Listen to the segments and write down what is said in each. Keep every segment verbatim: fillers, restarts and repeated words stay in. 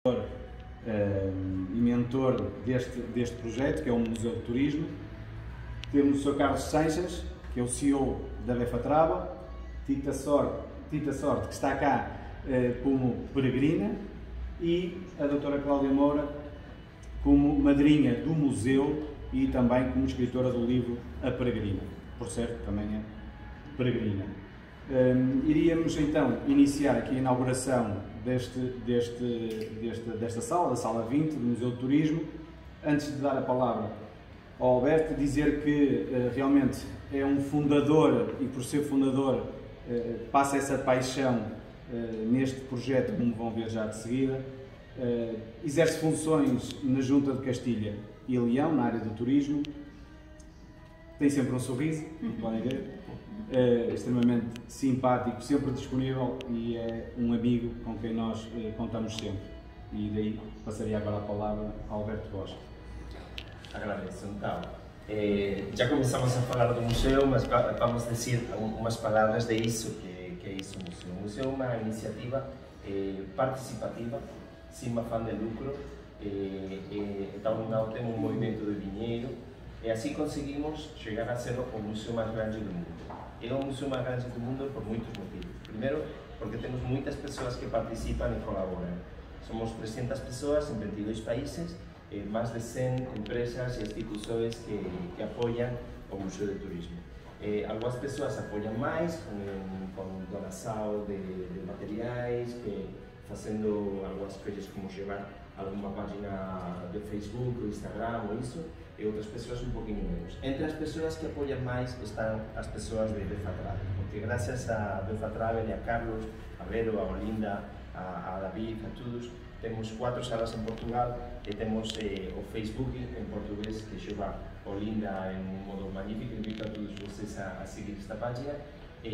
Uh, e mentor deste, deste projeto, que é o Museu de Turismo. Temos o senhor Carlos Seixas, que é o C E O da Befatraba, Tita Sorte, Tita Sorte que está cá uh, como peregrina, e a doutora Cláudia Moura como madrinha do museu e também como escritora do livro A Peregrina, por certo, também é peregrina. Um, iríamos então iniciar aqui a inauguração deste, deste, deste, desta sala, da sala vinte do Museu de Turismo. Antes de dar a palavra ao Alberto, dizer que uh, realmente é um fundador e por ser fundador uh, passa essa paixão uh, neste projeto, como vão ver já de seguida. Uh, exerce funções na Junta de Castilha e Leão, na área do turismo. Tem sempre um sorriso, como podem ver. É extremamente simpático, sempre disponível e é um amigo com quem nós eh, contamos sempre. E daí passaria agora a palavra ao Alberto Rocha. Agradeço, então. Eh, já começamos a falar do museu, mas vamos dizer umas palavras de isso, que, que é isso o museu. O museu é uma iniciativa eh, participativa, sem afã de lucro, eh, eh, então não tem um movimento de dinheiro, e assim conseguimos chegar a ser o museu mais grande do mundo. É o museu mais grande do mundo por muitos motivos. Primeiro, porque temos muitas pessoas que participam e colaboram. Somos trezentas pessoas em vinte e dois países, eh, mais de cem empresas e instituições que, que apoiam o Museu de Turismo. Eh, algumas pessoas apoiam mais, com, com donação de, de materiais, que, fazendo algumas coisas como levar alguma página de Facebook, ou Instagram ou isso, e outras pessoas um pouquinho menos. Entre as pessoas que apoiam mais estão as pessoas de Befatraba, porque graças a Befatraba e a Carlos, a Vero, a Olinda, a, a David, a todos, temos quatro salas em Portugal e temos eh, o Facebook em português que chama Olinda em um modo magnífico. Invito a todos vocês a, a seguir esta página e,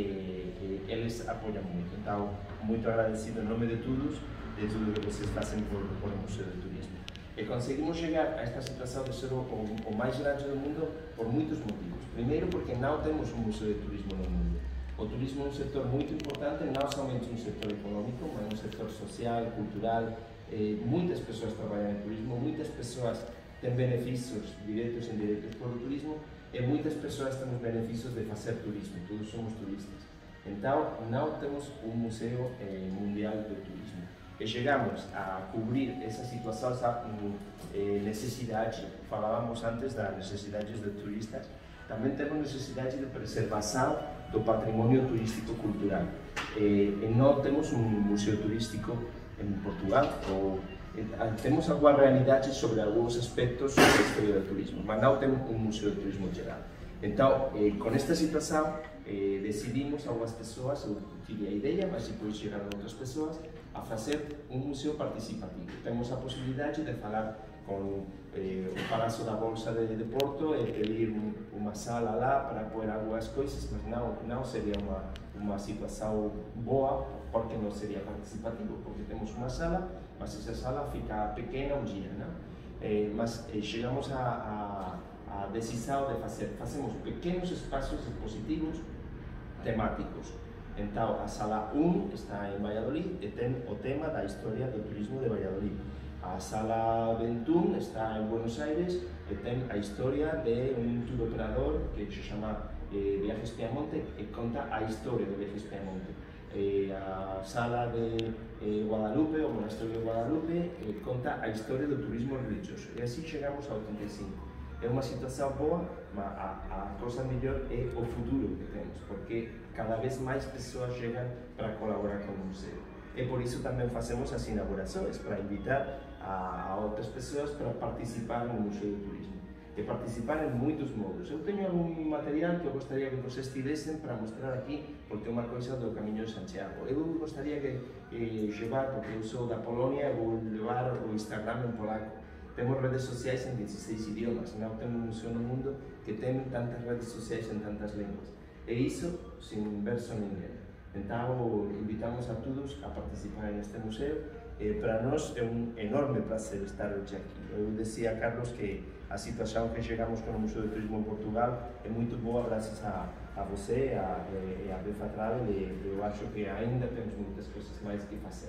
e eles apoiam muito. Então, muito agradecido em nome de todos, de tudo que vocês fazem por, por o Museu de Turismo. E conseguimos chegar a esta situação de ser o, o mais grande do mundo por muitos motivos. Primeiro, porque não temos um museu de turismo no mundo. O turismo é um setor muito importante, não somente um setor econômico, mas um setor social, cultural. Eh, muitas pessoas trabalham em turismo, muitas pessoas têm benefícios diretos e indiretos pelo turismo, e muitas pessoas têm os benefícios de fazer turismo. Todos somos turistas. Então, não temos um museu eh, mundial de turismo. E chegamos a cobrir essa situação, essa eh, necessidade. Falávamos antes das necessidades de turistas, também temos necessidade de preservação do patrimônio turístico cultural. Eh, e não temos um museu turístico em Portugal, ou, eh, temos algumas realidades sobre alguns aspectos da história do turismo, mas não temos um museu de turismo geral. Então, eh, com esta situação, eh, decidimos, algumas pessoas, eu tive a ideia, mas depois chegaram outras pessoas, a fazer um museu participativo. Temos a possibilidade de falar com eh, o Palácio da Bolsa de, de Porto e pedir um, uma sala lá para pôr algumas coisas, mas não, não seria uma, uma situação boa, porque não seria participativo, porque temos uma sala, mas essa sala fica pequena um dia, não? Eh, mas eh, chegamos a, a, a decisão de fazer, fazemos pequenos espaços expositivos temáticos. Então, a sala um está em Valladolid e tem o tema da história do turismo de Valladolid. A sala vinte e um está em Buenos Aires e tem a história de um tour operador que se chama eh, Viajes Piamonte e conta a história de Viajes Piamonte. Eh, a sala de eh, Guadalupe, o Monasterio de Guadalupe, eh, conta a história do turismo religioso. E assim chegamos a oitenta e cinco. É uma situação boa, mas a, a coisa melhor é o futuro que temos, porque cada vez mais pessoas chegam para colaborar com o museu. E por isso também fazemos as inaugurações, para invitar a, a outras pessoas para participar no Museu de Turismo. E participar em muitos modos. Eu tenho algum material que eu gostaria que vocês tivessem para mostrar aqui, porque é uma coisa do Caminho de Santiago. Eu gostaria de eh, levar, porque eu sou da Polónia, vou levar o Instagram em polaco. Temos redes sociais em dezesseis idiomas, não temos um museu no mundo que tem tantas redes sociais em tantas línguas. E isso sem verso ninguém. Então, invitamos a todos a participar neste museu. E para nós é um enorme prazer estar hoje aqui. Eu dizia a Carlos que a situação que chegamos com o Museu de Turismo em Portugal é muito boa graças a, a você a, e a Befatraba, e eu acho que ainda temos muitas coisas mais que fazer.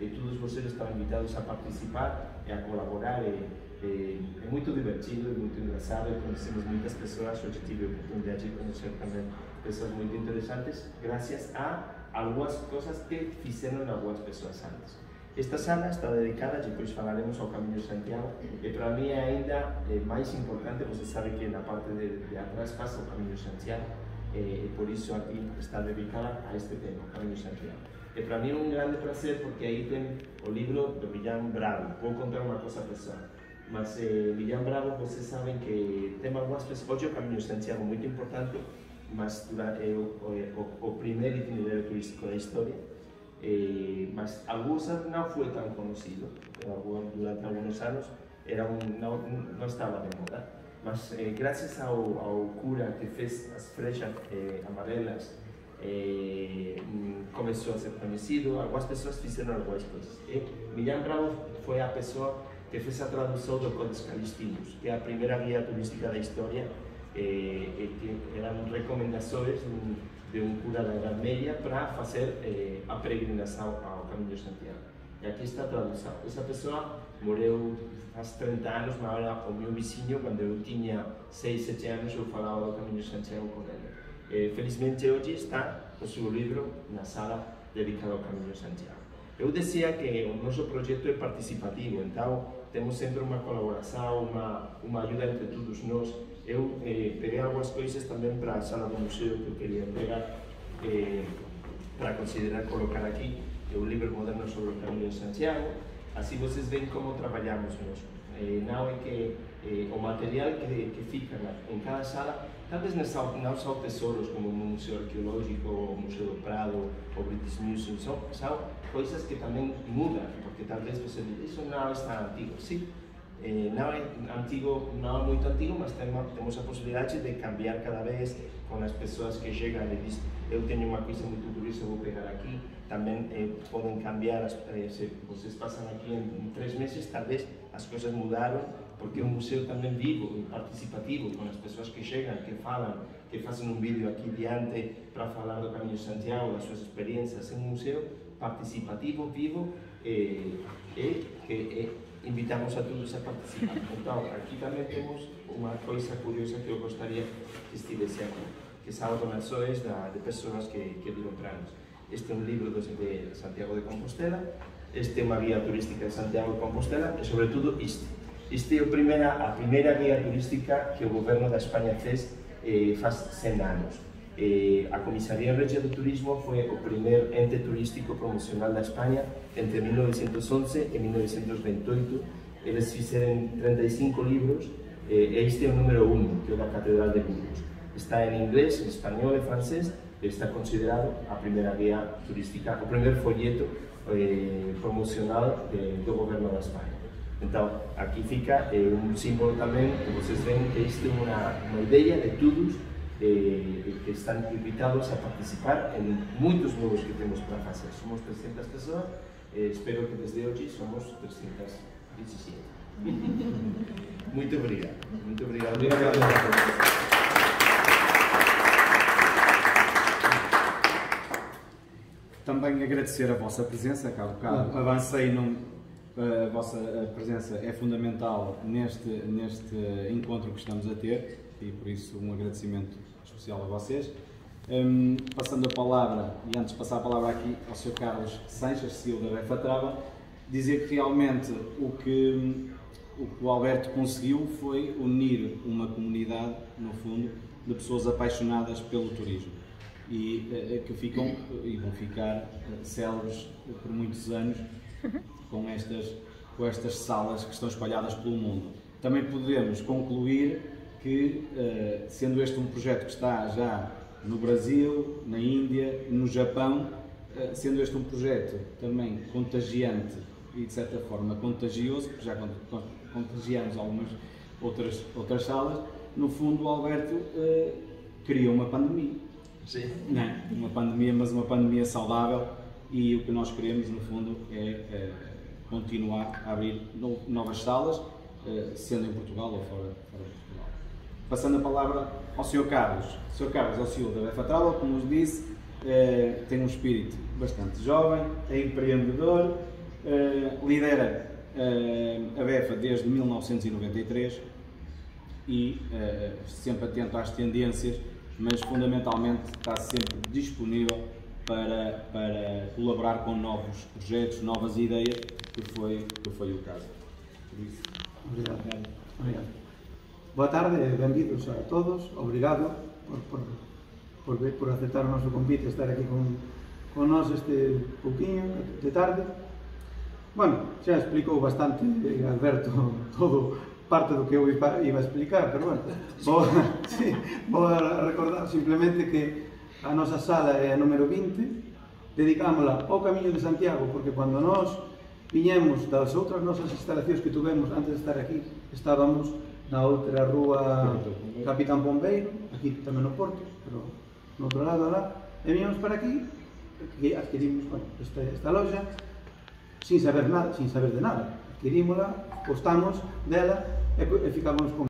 e todos vocês estão invitados a participar e a colaborar. E, É, é muito divertido, é muito engraçado, conhecemos muitas pessoas, hoje tive a oportunidade de conhecer também pessoas muito interessantes, graças a algumas coisas que fizeram algumas pessoas antes. Esta sala está dedicada, depois falaremos ao Caminho de Santiago, e para mim é ainda é, mais importante, você sabe que na parte de, de atrás passa o Caminho de Santiago, e, e por isso aqui está dedicada a este tema, o Caminho de Santiago. E para mim é um grande prazer, porque aí tem o livro do Millán Bravo. Vou contar uma coisa pessoal. Mas eh, Millán Bravo, vocês sabem que tem algumas pessoas, hoje é o Caminho de Santiago muito importante, mas é o, o, o primeiro itinerário turístico da história, eh, mas alguns anos não foi tão conhecido, durante alguns anos era um, não, não estava de moda, mas eh, graças ao, ao cura que fez as flechas eh, amarelas, eh, começou a ser conhecido, algumas pessoas fizeram algumas coisas. E Millán Bravo foi a pessoa que fez a tradução do Codex Calistinos, que é a primeira guia turística da história, eh, e que eram recomendações de um, de um cura da Idade Média para fazer eh, a peregrinação ao Caminho de Santiago. E aqui está a tradução. Essa pessoa morreu faz trinta anos, mas era o meu vizinho, quando eu tinha seis, sete anos, eu falava do Caminho de Santiago com ele. Eh, felizmente hoje está o seu livro na sala dedicada ao Caminho de Santiago. Eu dizia que o nosso projeto é participativo, então temos sempre uma colaboração, uma, uma ajuda entre todos nós. Eu eh, peguei algumas coisas também para a sala do museu que eu queria pegar, eh, para considerar colocar aqui, é o livro moderno sobre o Caminho de Santiago. Assim vocês veem como trabalhamos nós. Eh, não é que eh, o material que, que fica na, em cada sala, talvez não são, não são tesouros como o Museu Arqueológico, o Museu do Prado, o British Museum, são, são coisas que também mudam, porque talvez você diga, isso não está antigo. Sim, eh, não é antigo, não é muito antigo, mas temos, temos a possibilidade de cambiar cada vez com as pessoas que chegam e dizem, eu tenho uma coisa muito curiosa, vou pegar aqui. Também eh, podem cambiar, as, eh, se vocês passam aqui em, em três meses, talvez as coisas mudaram, porque é um museu também vivo e participativo, com as pessoas que chegam, que falam, que fazem um vídeo aqui diante para falar do Caminho de Santiago, das suas experiências. É um museu participativo, vivo, e, e que e, invitamos a todos a participar. Então, aqui também temos uma coisa curiosa que eu gostaria que estivesse aqui, que são donações de pessoas que, que viram para nós. Este é um livro de Santiago de Compostela, este é uma guia turística de Santiago de Compostela e, sobretudo, este. Este é a primeira, a primeira guia turística que o governo da Espanha fez eh, faz cem anos. Eh, a Comisaría Regia do Turismo foi o primeiro ente turístico promocional da Espanha entre mil novecentos e onze e mil novecentos e vinte e oito. Eles fizeram trinta e cinco livros eh, e este é o número um, que é o da Catedral de Burgos. Está em inglês, em espanhol e francês. Está considerado a primeira guia turística, o primeiro folheto eh, promocional de, do governo da Espanha. Então, aqui fica eh, um símbolo também, que vocês veem que isto é uma, uma ideia de todos eh, que estão invitados a participar em muitos novos que temos para fazer. Somos trezentas pessoas, eh, espero que desde hoje somos trezentas e dezessete. Muito obrigado. Muito obrigado. obrigado. Também agradecer a vossa presença, cá bocado avancei, não, a vossa presença é fundamental neste, neste encontro que estamos a ter e por isso um agradecimento especial a vocês. Um, passando a palavra, e antes de passar a palavra aqui ao senhor Carlos Sanches, C E O da Befatrava, dizer que realmente o que, o que o Alberto conseguiu foi unir uma comunidade, no fundo, de pessoas apaixonadas pelo turismo. E uh, que ficam e vão ficar uh, célebres por muitos anos com estas, com estas salas que estão espalhadas pelo mundo. Também podemos concluir que, uh, sendo este um projeto que está já no Brasil, na Índia, no Japão, uh, sendo este um projeto também contagiante e de certa forma contagioso, porque já contagiamos algumas outras, outras salas, no fundo o Alberto uh, criou uma pandemia. Sim. Não, uma pandemia, mas uma pandemia saudável, e o que nós queremos no fundo é, é continuar a abrir no, novas salas, eh, sendo em Portugal ou fora, fora de Portugal. Passando a palavra ao senhor Carlos. O senhor Carlos é o C E O da Befatrava, como nos disse, eh, tem um espírito bastante jovem, é empreendedor uh, lidera uh, a BEFA desde mil novecentos e noventa e três e uh, sempre atento às tendências, mas fundamentalmente está sempre disponível para, para colaborar com novos projetos, novas ideias, que foi, que foi o caso. Por isso. Obrigado. Obrigado. Boa tarde, benvidos a todos. Obrigado por, por, por, por aceptar o noso convite, estar aquí con, con nós este pouquiño de tarde. Bueno, xa explicou bastante Alberto todo parte do que eu iba a explicar, pero bueno, vou, sí, vou a recordar simplemente que a nosa sala é a número vinte, dedicámola ao Camiño de Santiago, porque cando nós viñemos das outras nosas instalacións que tuvemos antes de estar aquí, estábamos na outra rúa Capitán Pombeiro, aquí tamén no Porto, pero no outro lado lá, e viñemos para aquí, que adquirimos, bueno, esta, esta loja, sin saber nada, sin saber de nada, adquirímola, costamos dela e, e ficábamos con